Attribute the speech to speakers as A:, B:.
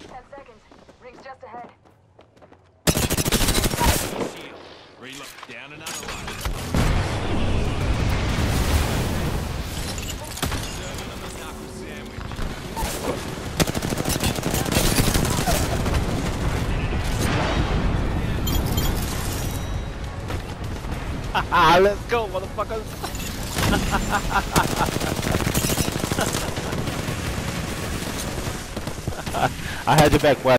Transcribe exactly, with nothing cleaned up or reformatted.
A: Ten seconds. Ring's just ahead.
B: Shield. Reload. Down another one. Serving them a knuckle sandwich.
C: Let's go, motherfuckers! I had your back, boy.